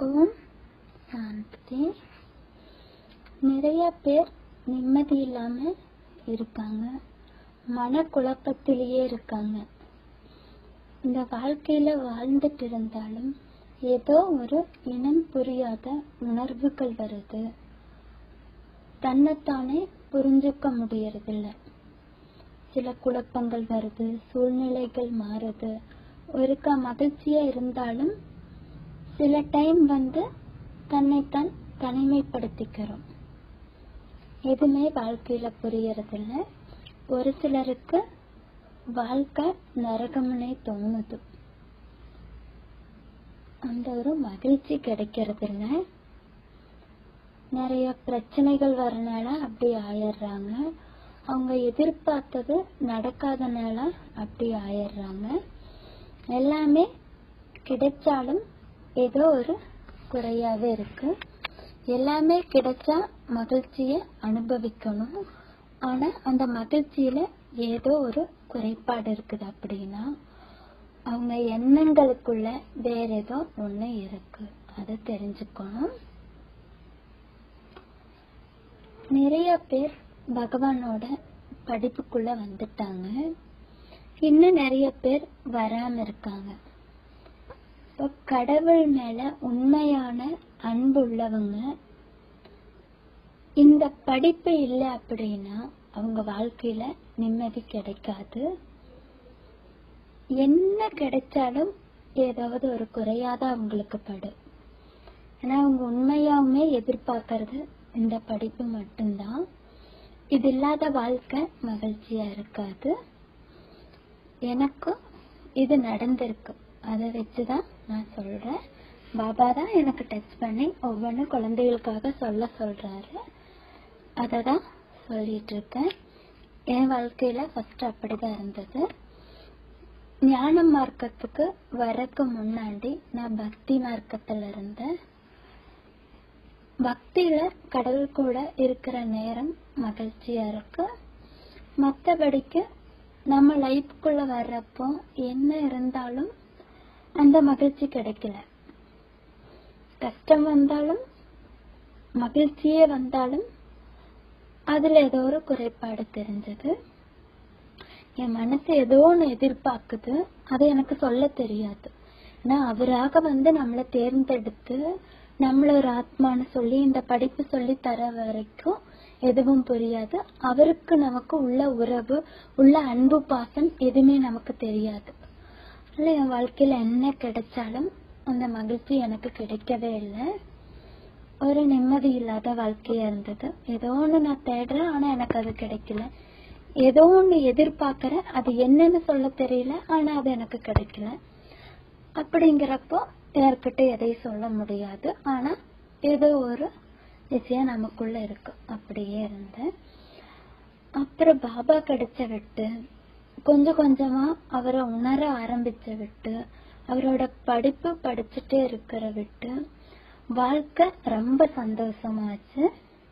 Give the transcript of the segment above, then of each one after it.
ஓம் சாந்தி. நிறைய பேர் நிம்மதி இல்லாம இருக்காங்க, மனக்குழப்பத்திலேயே இருக்காங்க. இந்த வாழ்க்கையில வாழ்ந்துட்டு இருந்தாலும் ஏதோ ஒரு இனம் புரியாத உணர்வுகள் வருது, தன்னைத்தானே புரிஞ்சுக்க முடியறதில்ல. சில குழப்பங்கள் வருது, சூழ்நிலைகள் மாறுது. ஒருக்கா மகிழ்ச்சியா இருந்தாலும் சில டைம் தன்னைத்தான் தனிமைப்படுத்திக்கிறோம். எதுவுமே வாழ்க்கையில புரியறதில்ல. ஒரு சிலருக்கு வாழ்க்கை நரகம்னே தோணுது. அந்த ஒரு மகிழ்ச்சி கிடைக்கிறதில்ல. நிறைய பிரச்சனைகள் வரனால அப்படி ஆயிடுறாங்க. அவங்க எதிர்பார்த்தது நடக்காதனால அப்படி ஆயிடுறாங்க. எல்லாமே கிடைச்சாலும் ஏதோ ஒரு குறையாவே இருக்கு. எல்லாமே கிடைச்சா மகிழ்ச்சிய அனுபவிக்கணும். ஆனா அந்த மகிழ்ச்சியில ஏதோ ஒரு குறைபாடு இருக்குது. அப்படின்னா அவங்க எண்ணங்களுக்குள்ள வேற ஏதோ ஒண்ணு இருக்கு. அதை தெரிஞ்சுக்கணும். நிறைய பேர் பகவானோட படிப்புக்குள்ள வந்துட்டாங்க, இன்னும் நிறைய பேர் வராம இருக்காங்க. கடவுள் மேல உண்மையான அன்பு உள்ளவங்க இந்த படிப்பு இல்லை அப்படின்னா அவங்க வாழ்க்கையில நிம்மதி கிடைக்காது. என்ன கிடைச்சாலும் ஏதாவது ஒரு குறையாத அவங்களுக்கு படும். ஏன்னா அவங்க உண்மையாவுமே எதிர்பார்க்கறது இந்த படிப்பு மட்டும்தான். இது இல்லாத வாழ்க்கை மகிழ்ச்சியா இருக்காது. எனக்கும் இது நடந்திருக்கு, அதை வச்சுதான் நான் சொல்றேன். பாபா தான் எனக்கு டச் பண்ணி ஒவ்வொன்னு குழந்தைகளுக்காக சொல்றாரு. அததான் சொல்லிட்டு இருக்கேன். என் வாழ்க்கையில ஃபர்ஸ்ட் அப்படிதான் இருந்தது. ஞான மார்க்கத்துக்கு வரக்கு முன்னாடி நான் பக்தி மார்க்கத்துல இருந்தேன். பக்தியில கடவுள் கூட இருக்கிற நேரம் மகிழ்ச்சியா இருக்கு. மற்றபடிக்கு நம்ம லைஃப்குள்ள வர்றப்போ என்ன இருந்தாலும் அந்த மகிழ்ச்சி கிடைக்கல. கஷ்டம் வந்தாலும் மகிழ்ச்சியே வந்தாலும் அதுல ஏதோ ஒரு குறைபாடு தெரிஞ்சது. என் மனசு ஏதோ ஒண்ணு எதிர்பார்க்குது, அது எனக்கு சொல்ல தெரியாது. ஆனா அவராக நம்மளை தேர்ந்தெடுத்து நம்மள ஒரு ஆத்மான்னு சொல்லி இந்த படிப்பு சொல்லி தர வரைக்கும் எதுவும் புரியாது. அவருக்கு நமக்கு உள்ள உறவு, உள்ள அன்பு, பாசம் எதுவுமே நமக்கு தெரியாது. என் வாழ்க்கையில என்ன கிடைச்சாலும் அந்த மகிழ்ச்சி எனக்கு கிடைக்கவே இல்லை. ஒரு நிம்மதி இல்லாத வாழ்க்கையா இருந்தது. ஏதோ ஒண்ணு நான் தேடுறேன், ஆனா எனக்கு அது கிடைக்கல. ஏதோ ஒண்ணு எதிர்பார்க்கறேன், அது என்னன்னு சொல்ல தெரியல, ஆனா அது எனக்கு கிடைக்கல. அப்படிங்கிறப்போ யார்கிட்ட எதையும் சொல்ல முடியாது. ஆனா ஏதோ ஒரு விஷயம் நமக்குள்ள இருக்கு. அப்படியே இருந்தேன். அப்புறம் பாபா கிடைச்ச விட்டு கொஞ்சம் கொஞ்சமா அவரை உணர ஆரம்பிச்ச விட்டு, அவரோட படிப்பு படிச்சுட்டே இருக்கிற விட்டு வாழ்க்கை ரொம்ப சந்தோஷமாச்சு.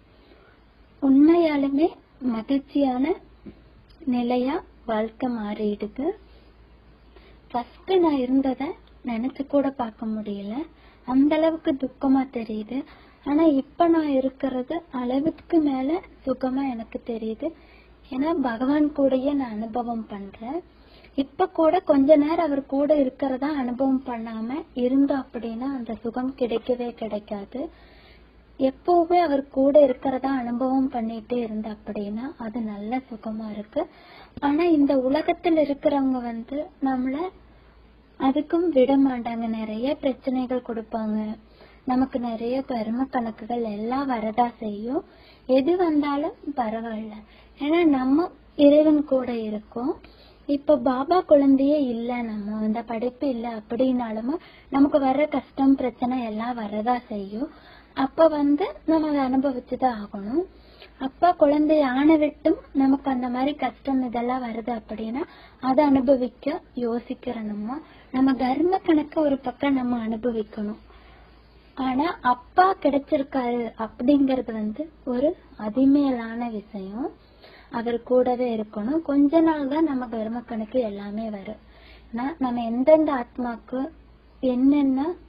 உண்மையாலுமே மகிழ்ச்சியான நிலையா வாழ்க்கை மாறிடுது. ஃபர்ஸ்ட் நான் இருந்தத நினைச்சு கூட பார்க்க முடியல, அந்த அளவுக்கு துக்கமா தெரியுது. ஆனா இப்ப நான் இருக்கிறது அளவுக்கு மேல சுகமா எனக்கு தெரியுது. ஏன்னா பகவான் கூடயே நான் அனுபவம் பண்றேன். இப்ப கூட கொஞ்ச நேரம் அவர் கூட இருக்கிறதா அனுபவம் பண்ணாம இருந்தோம் அப்படின்னா அந்த சுகம் கிடைக்கவே கிடைக்காது. எப்பவுமே அவர் கூட இருக்கிறதா அனுபவம் பண்ணிட்டே இருந்த அப்படின்னா அது நல்ல சுகமா இருக்கு. ஆனா இந்த உலகத்துல இருக்கிறவங்க நம்மள அதுக்கும் விட மாட்டாங்க. நிறைய பிரச்சனைகள் கொடுப்பாங்க. நமக்கு நிறைய கர்ம கணக்குகள் எல்லாம் வரதா செய்யும். எது வந்தாலும் பரவாயில்ல, ஏன்னா நம்ம இறைவன் கூட இருக்கோம். இப்ப பாபா குழந்தையே இல்ல, நம்ம இந்த படிப்பு இல்ல அப்படின்னாலும் நமக்கு வர்ற கஷ்டம் பிரச்சனை எல்லாம் வரதா செய்யும். அப்ப நம்ம அதை அனுபவிச்சுதான் ஆகணும். அப்பா குழந்தை ஆன விட்டும் நமக்கு அந்த மாதிரி கஷ்டம் இதெல்லாம் வருது அப்படின்னா அதை அனுபவிக்க யோசிக்கிறோமா. நம்ம கர்ம கணக்க ஒரு பக்கம் நம்ம அனுபவிக்கணும். ஆனா அப்பா கிடைச்சிருக்காரு அப்படிங்கறது ஒரு அதிமேலான விஷயம். அவர் கூடவே இருக்கணும். கொஞ்ச நாள் தான் நம்ம கர்ம கணக்கு எல்லாமே வரும். நம்ம எந்தெந்த ஆத்மாக்கு என்னென்ன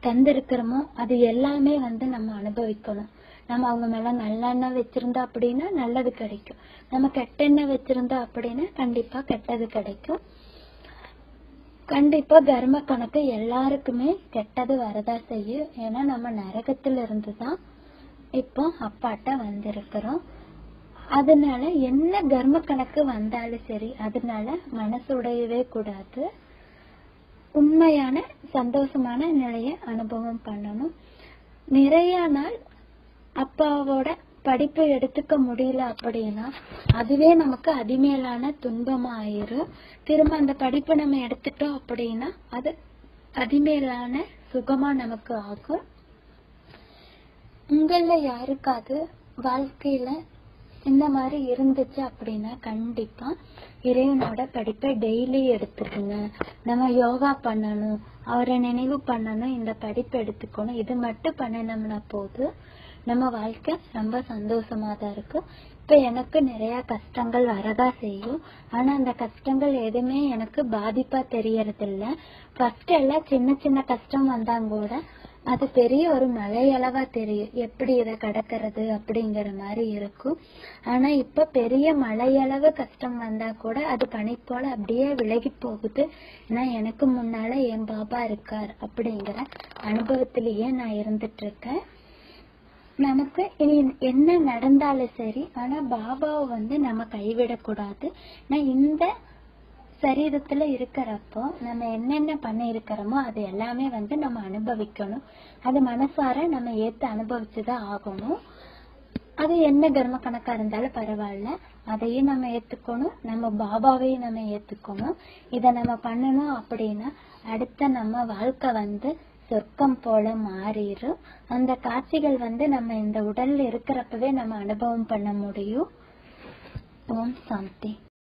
தந்திருக்கிறோமோ அது எல்லாமே வந்து நம்ம அனுபவிக்கணும். நம்ம அவங்க மேல நல்லெண்ணெய் வச்சிருந்தோம் அப்படின்னா நல்லது கிடைக்கும். நம்ம கெட்டெண்ணெய் வச்சிருந்தோம் அப்படின்னா கண்டிப்பா கெட்டது கிடைக்கும். கண்டிப்பா தர்ம கணக்கு எல்லாருக்குமே கெட்டது வரதா செய்யும். ஏன்னா நம்ம நரகத்துல இருந்துதான் இப்போ அப்பாட்ட வந்திருக்கிறோம். அதனால என்ன தர்ம கணக்கு வந்தாலும் சரி, அதனால மனசு உடையவே கூடாது. உண்மையான சந்தோஷமான நிலைய அனுபவம் பண்ணணும். நிறைய நாள் அப்பாவோட படிப்பை எடுத்துக்க முடியல அப்படின்னா அதுவே நமக்கு அதிமேலான துன்பமா ஆயிரும். திரும்ப அந்த படிப்பை நம்ம எடுத்துட்டோம் அப்படின்னா அது அதிமேலான சுகமா நமக்கு ஆகும். உங்கள யாருக்காவது வாழ்க்கையில இந்த மாதிரி இருந்துச்சு அப்படின்னா கண்டிப்பா இறைவனோட படிப்பை டெய்லி எடுத்துக்கோங்க. நம்ம யோகா பண்ணணும், அவரை நினைவு பண்ணணும், இந்த படிப்பை எடுத்துக்கணும். இது மட்டும் பண்ணணும்னா போதும், நம்ம வாழ்க்கை ரொம்ப சந்தோஷமா தான் இருக்கும். இப்ப எனக்கு நிறைய கஷ்டங்கள் வரதா செய்யும். ஆனா அந்த கஷ்டங்கள் எதுவுமே எனக்கு பாதிப்பா தெரியறது இல்ல. ஃபர்ஸ்ட் எல்லாம் சின்ன சின்ன கஷ்டம் வந்தாங்க கூட அது பெரிய ஒரு மலையளவா தெரியும், எப்படி இதை கடக்கிறது அப்படிங்கிற மாதிரி இருக்கும். ஆனா இப்ப பெரிய மலையளவு கஷ்டம் வந்தா கூட அது பனி போல அப்படியே விலகி போகுது. ஏன்னா எனக்கு முன்னால என் பாபா இருக்கார் அப்படிங்கிற அனுபவத்திலேயே நான் இருந்துட்டு இருக்கேன். நமக்கு இனி என்ன நடந்தாலும் சரி, ஆனா பாபாவை வந்து நம்ம கைவிடக்கூடாது. இந்த சரீரத்துல இருக்கிறப்போ நம்ம என்னென்ன பண்ணி இருக்கிறோமோ அது எல்லாமே வந்து நம்ம அனுபவிக்கணும். அது மனசார நம்ம ஏத்து அனுபவிச்சுதான் ஆகணும். அது என்ன தர்ம கணக்கா இருந்தாலும் பரவாயில்ல, அதையும் நம்ம ஏத்துக்கணும், நம்ம பாபாவையும் நம்ம ஏத்துக்கணும். இத நம்ம பண்ணணும் அப்படின்னா அடுத்த நம்ம வாழ்க்கை வந்து சொர்க்கம் போல மாறிடும். அந்த காட்சிகள் வந்து நம்ம இந்த உடல்ல இருக்கிறப்பவே நம்ம அனுபவம் பண்ண முடியும். ஓம் சாந்தி.